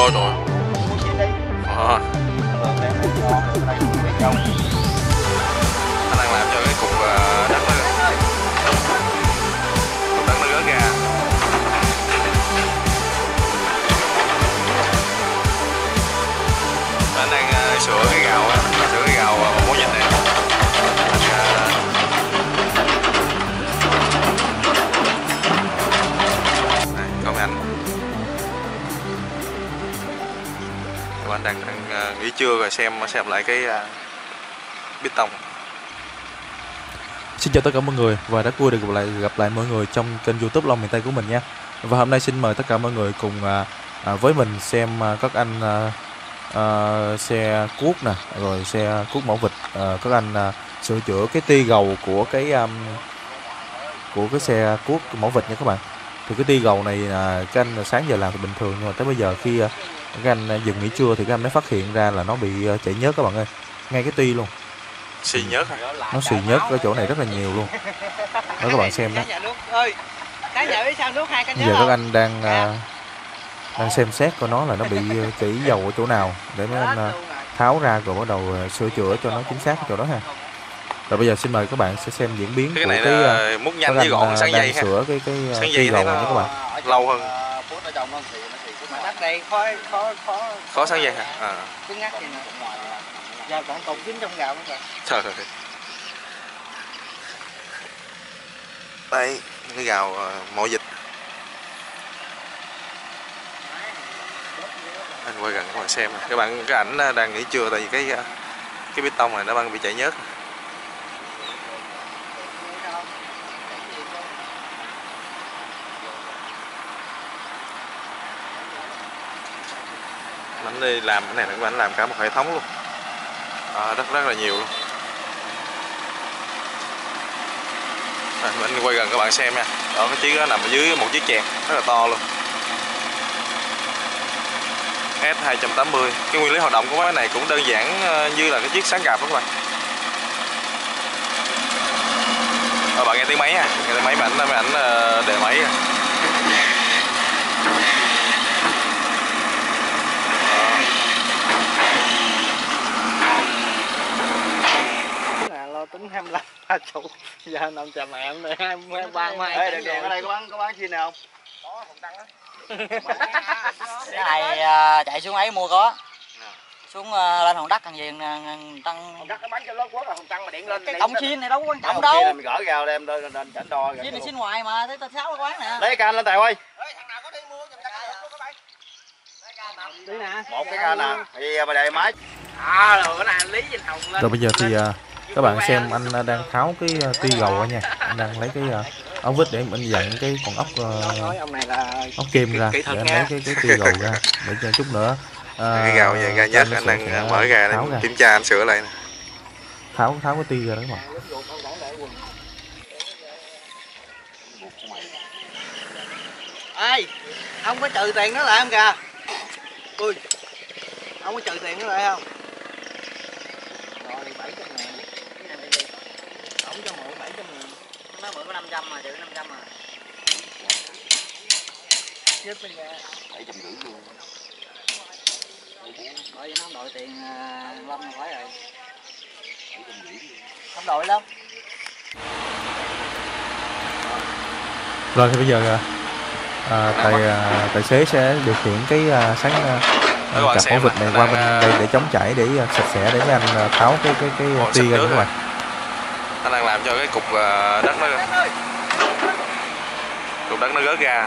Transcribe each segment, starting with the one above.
Trời trời. Anh đang làm cho cái cục đất nó rớt ra. Anh đang sửa cái gào á, sửa cái gào mố vịt này. Này, con anh. Anh đang nghỉ trưa rồi xem lại cái bê tông. Xin chào tất cả mọi người và rất vui được gặp lại mọi người trong kênh YouTube Long Miền Tây của mình nha. Và hôm nay xin mời tất cả mọi người cùng với mình xem các anh xe cuốc nè, rồi xe cuốc mẫu vịt, các anh sửa chữa cái ti gầu của cái xe cuốc mẫu vịt nha các bạn. Thì cái ti gầu này các anh sáng giờ làm thì bình thường, nhưng mà tới bây giờ khi các anh dừng nghỉ trưa thì các anh mới phát hiện ra là nó bị chảy nhớt các bạn ơi, ngay cái ti luôn. Xì nhớt hả? Nó xì nhớt ở chỗ này rất là nhiều luôn. Đó các bạn xem đó. Bây giờ các anh đang xem xét coi nó là nó bị chảy dầu ở chỗ nào để mấy anh tháo ra rồi bắt đầu sửa chữa cho nó chính xác ở chỗ đó ha. Rồi bây giờ xin mời các bạn sẽ xem diễn biến cái của này cái múc nhanh với gọn sáng dây ha. Sửa cái ti gầu này nha các bạn. Lâu hơn. Khó sáng dây hả? Cứ ngắt vậy nè. Giờ còn tồn kín trong gạo nữa kìa. Trời ơi. Đây, cái gào mỏ vịt. Anh quay gần các bạn xem nè. Cái ảnh đang nghỉ trưa tại vì cái bê tông này nó đang bị chảy nhớt. Anh đi làm cái này là anh làm cả một hệ thống luôn. Rất là nhiều luôn. Anh quay gần các bạn xem nha. Đó, cái chiếc đó nằm ở dưới một chiếc chèn rất là to luôn. S280. Cái nguyên lý hoạt động của máy này cũng đơn giản như là cái chiếc sáng gạp đó các bạn. Bạn nghe tiếng máy ha, nghe tiếng máy mà ảnh đề máy ha. Tính 25 30 giờ nằm chà mẹ em đây 23 mai. Ê, đèn đèn ở đây có bán chi nào không? Có Hồng Đăng á. Cái này chạy xuống ấy mua có. Xuống lên Hòn Đất Cần Giềng tăng. Hòn Đất nó bán cho lớn quá rồi, Hồng Đăng mà điện lên. Cái cổng xin này đâu có quan trọng đâu. Mình gỡ ra đem lên chảnh đo. Xin này xin ngoài mà, tới ta tháo cái quán nè. Lấy cái can lên Tài ơi. Thằng nào có đi mua giùm ta được các bạn. Lấy can nào? Tí nè. Một cái can nè. Thì bà đề máy. Rồi cái này Lý Vinh Hồng lên. Rồi bây giờ thì các bạn xem anh đang tháo cái ti gầu nha. Anh đang lấy cái ống vít để anh dặn cái con ốc kim ra để anh lấy cái ti gầu ra để cho chút nữa cái gào về ga nhớt anh đang mở ra để kiểm tra anh sửa lại nè. Tháo cái ti ra đó các bạn. Ê, ông có trừ tiền nó lại không kìa? Ui, ông có trừ tiền nó lại không? Rồi 700.000. Tổng cho mượn 700.000. Nó mượn có 500 mà, trừ 500 mà. Chết bên nhà. 750 luôn. Bởi vì nó không đội tiền Lâm là phải rồi. Không đội lắm. Rồi thì bây giờ tài xế sẽ điều khiển cái cặp ổ vịt này qua bên đây để chống chảy, để sạch sẽ, để mấy anh tháo cái ti ra các bạn. Anh đang làm cho cái cục đất nó rớt ra.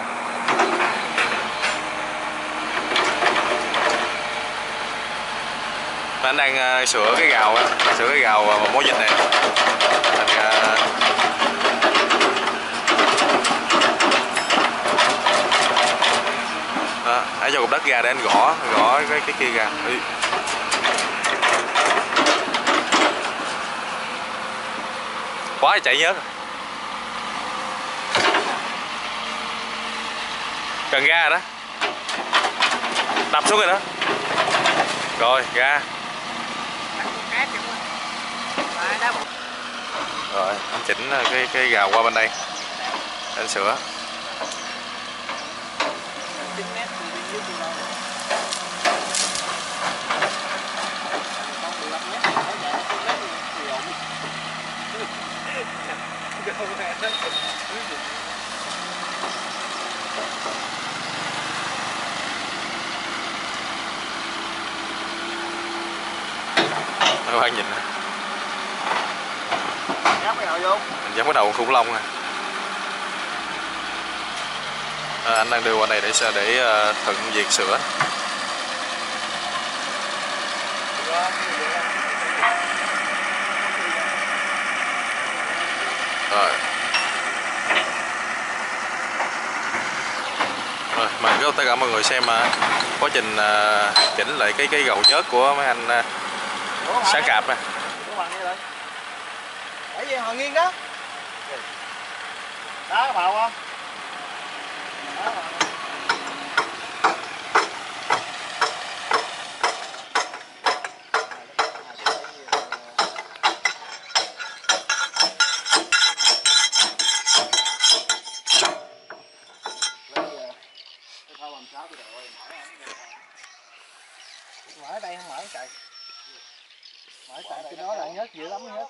Anh đang sửa cái gào á, sửa cái gào mố vịt này. Hãy cho cục đất ra để anh gõ cái kia ra. Quá chạy nhớt. Cần ra rồi đó. Đập xuống rồi đó. Rồi ra. Rồi anh chỉnh cái gào qua bên đây. Anh sửa. Các bạn nhìn nè, Nhắc cái đầu vô. mình giống cái đầu khủng long nè. Anh đang đưa qua đây để thuận việc sửa. Rồi. Rồi, mời tất cả mọi người xem quá trình chỉnh lại cái gầu nhớt của mấy anh sáng cạp nè. Để gì họ nghiêng đó. Đá vào không? Đá vào. Mở đây không mở chạy. Mở chạy cái đó là nhớt dữ lắm nhớt.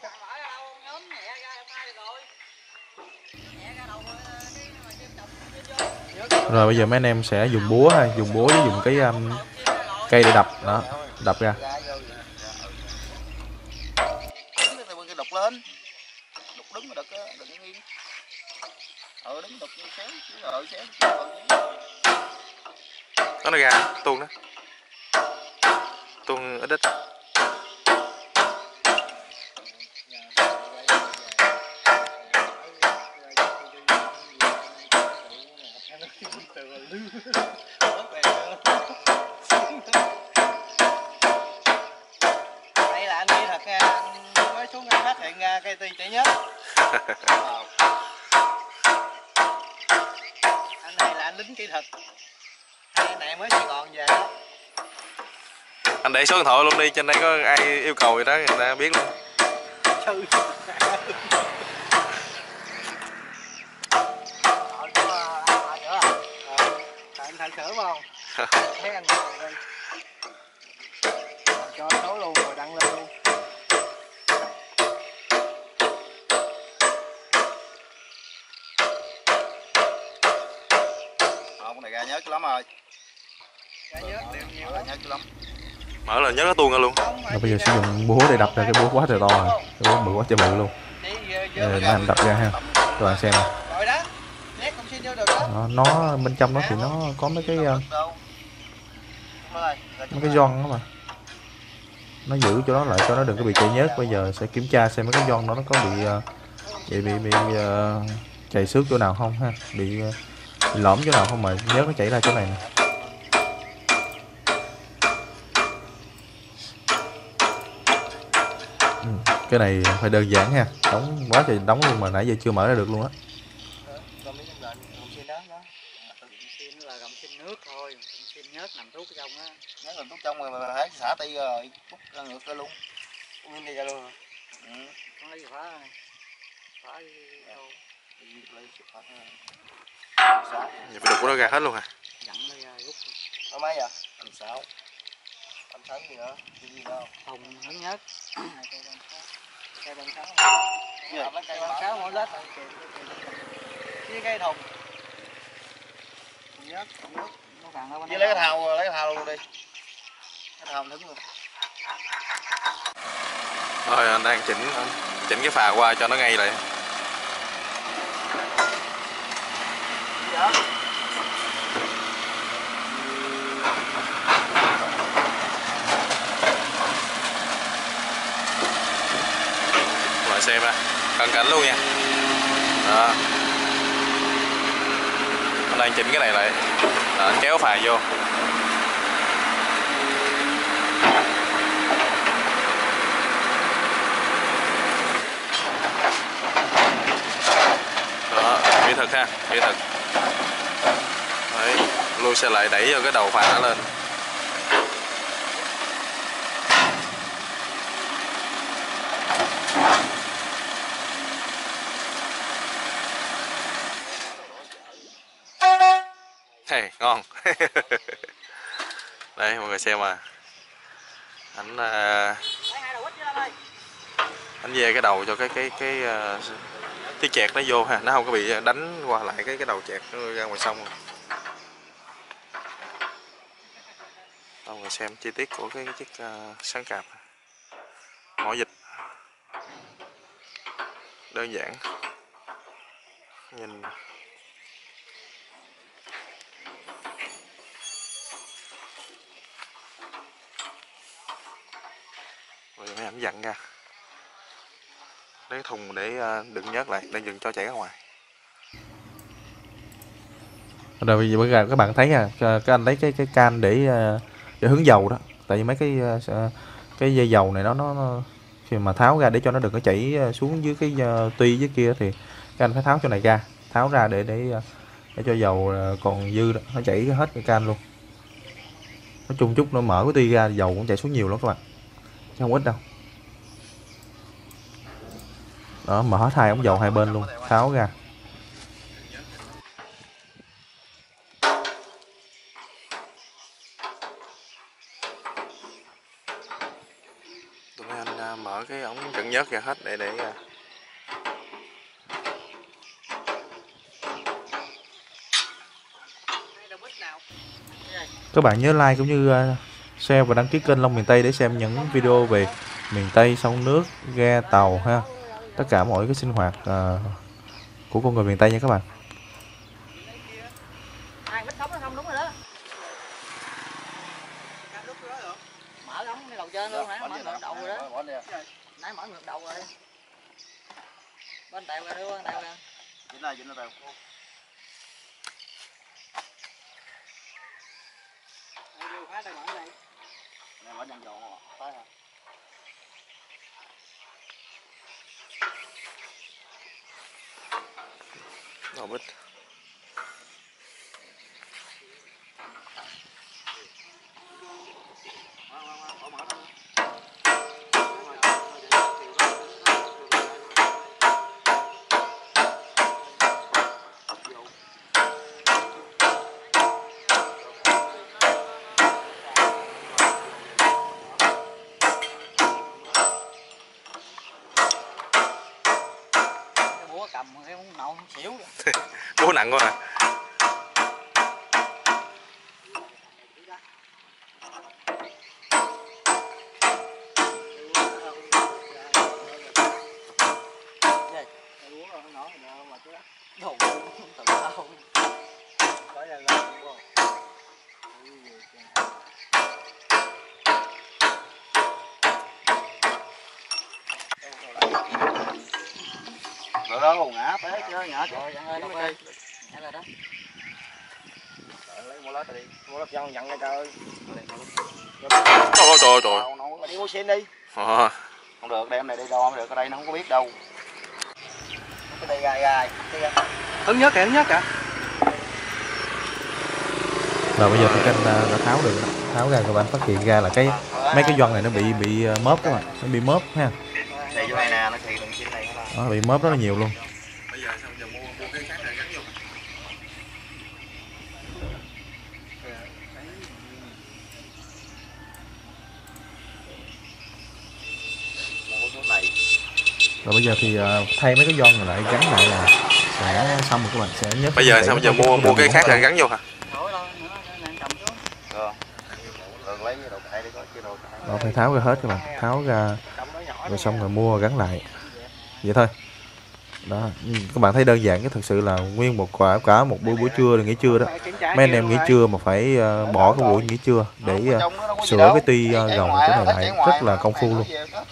Rồi bây giờ mấy anh em sẽ dùng búa ha, dùng búa với dùng cái cây để đập đó, đập ra. Cái đục lên. Đục đứng mà đực đừng nghiêng. Đứng đục xéo chứ xéo. Nó ra, tuôn đó. Tuôn ít ít. Đây là anh đi thật nha, anh mới xuống anh phát hiện ra cây ti chạy nhất. Anh này là anh lính kỹ thuật. Anh này mới Sài Gòn về đó. Anh để số điện thoại luôn đi, trên đây có ai yêu cầu gì đó người ta biết luôn. Anh thật sửa không? Thấy anh còn đây. Cho số luôn rồi đăng lên luôn. Con này ra nhớ lắm rồi. Ra nhớ đều nhiều lắm. Nhớ lắm. Mở là nhớ nó tuôn ra luôn. Rồi bây giờ sử dụng búa để đập ra, cái búa quá trời to rồi, cái búa bự quá trời bự luôn. Mấy anh đập ra ha, các bạn xem nè. Nó bên trong nó thì nó có mấy cái gioăng đó mà, nó giữ chỗ đó lại cho nó đừng có bị chảy nhớt. Bây giờ sẽ kiểm tra xem mấy cái gioăng đó nó có bị chảy xước chỗ nào không ha, bị lõm chỗ nào không mà nhớt nó chảy ra chỗ này nè. Cái này phải đơn giản ha, đóng quá trời đóng luôn mà nãy giờ chưa mở ra được luôn á. Là gầm xin nước thôi, xin nhớt nằm thuốc ở trong á. Nhớt nằm thuốc trong rồi mà thấy xả ti rồi, hút ra ngược ra luôn. Nguyên đi ra luôn hả? Con lấy phá này. Phá đâu. Giờ phải đục của nó ra hết luôn hả? Dặn nó ra rút. Có mấy vậy? Anh Sáu. Anh thấy gì nữa? Gì đâu? Hồng hứng nhớt. Cây băng sáu. Cây băng sáu mỗi lết. Với cây thùng. Nhớt. Với lấy cái thau luôn đi. Cái thau thứng luôn. Rồi anh đang chỉnh cái phà qua cho nó ngay lại. Rồi xem nè, cận cảnh luôn nha. Đó. Anh đang chỉnh cái này lại. Đó, anh kéo phà vô. Đó, kỹ thuật ha, kỹ thuật. Đấy, lui xe lại đẩy vô cái đầu phà nó lên. Hey, ngon. Đây mọi người xem à. Anh về cái đầu cho cái chẹt nó vô ha, nó không có bị đánh qua lại cái đầu chẹt nó ra ngoài sông. Mọi người xem chi tiết của cái chiếc sáng cạp. mỏ vịt đơn giản, nhìn rồi mấy ảnh dặn ra lấy thùng để đựng nhớt lại, để đừng cho chảy ra ngoài. Rồi bây giờ các bạn thấy nha, các anh lấy cái can để hứng dầu đó, tại vì mấy cái dây dầu này nó khi mà tháo ra để cho nó đừng có chảy xuống dưới cái tuy dưới kia thì các anh phải tháo chỗ này ra, tháo ra để cho dầu còn dư đó, nó chảy hết cái can luôn. Nói chung chút nó mở cái tuy ra dầu cũng chảy xuống nhiều lắm các bạn, chứ không ít đâu. Đó, mở hết hai ống dầu hai bên luôn, tháo ra. Tụi mấy anh mở cái ống dẫn nhớt ra hết để Các bạn nhớ like cũng như share và đăng ký kênh Long Miền Tây để xem những video về miền Tây, sông nước, ghe, tàu ha. Tất cả mọi cái sinh hoạt của con người miền Tây nha các bạn. Mở ống cái đầu trên luôn, nãy mở ngược đầu rồi đó. Nãy mở ngược đầu rồi. Bên tèo ra đưa, bên tèo ra. Dính ra tèo. Này mở dần dầu phải hả? đổ bít. Búa cầm cái nậu xỉu. Búa nặng quá à. Đồ tự tao. Rồi đó còn ngã té chứ ngã Rồi dặn ơi đâu ơi. Nhả rồi đó. lấy mua lết đi, mua lết dặn ra trời ơi. Trời ơi. Mà đi mua xin đi. Ờ. Không được, đem này đi đo không được, ở đây nó không có biết đâu. Cái đây gai. Hứng nhớt kìa. Rồi bây giờ thì canh đã tháo được, tháo ra các bạn phát hiện ra là mấy cái gioăng này nó bị móp các bạn, nó bị móp ha. Đây chỗ này nè, nó thì đường xin này Nó bị móp rất là nhiều luôn. Bây giờ xong giờ mua cái khác này gắn vô. Rồi bây giờ thì thay mấy cái gioăng này lại gắn lại là sẽ xong rồi các bạn, sẽ nhớt. Bây giờ xong giờ mua cái khác này gắn vô hả? lấy cái đầu cạy đi coi chứ đồ cạy. Đó, phải tháo ra hết các bạn, tháo ra rồi xong rồi mua gắn lại vậy thôi. Đó, các bạn thấy đơn giản, cái thực sự là nguyên một cả một buổi trưa rồi nghỉ trưa đó, mấy anh em nghỉ trưa mà phải bỏ cái buổi nghỉ trưa để sửa cái tuy gầu cái này lại rất là công phu luôn.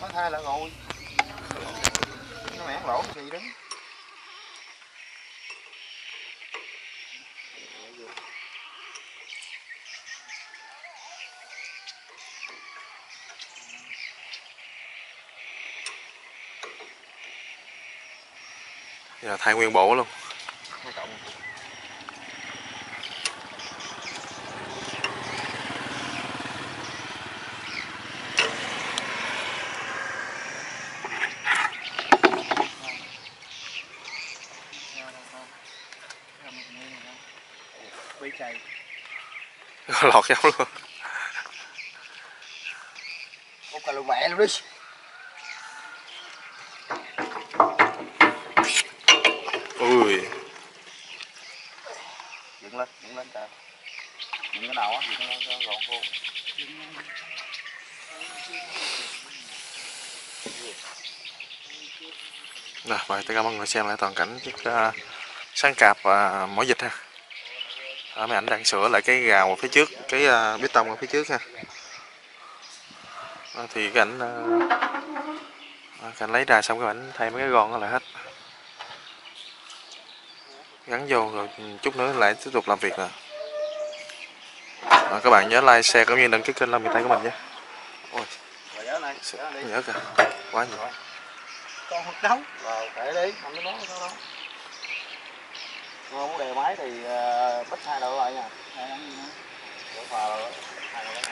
Giờ thay nguyên bộ luôn. Lọt nhau luôn. Ôi cả lù mẹ luôn đi. Ui. Dựng lên trời. Dựng cái đầu á, dựng nó gọn khô. Rồi, mời tất cả mọi người xem lại toàn cảnh chiếc sáng cạp mỏ vịt ha. Mấy ảnh đang sửa lại cái rào ở phía trước, cái bê tông ở phía trước ha. Thì cái ảnh lấy ra xong cái ảnh thay mấy cái gòn đó lại hết, gắn vô rồi chút nữa lại tiếp tục làm việc nè. Các bạn nhớ like, share cũng như đăng ký kênh Long Miền Tây của mình nhé. Ôi, nhớ kìa, quá nhiều. Con hột nóng kệ đi, không có nói đâu. Không đèo máy thì bích hai đầu lại nha. Hai đầu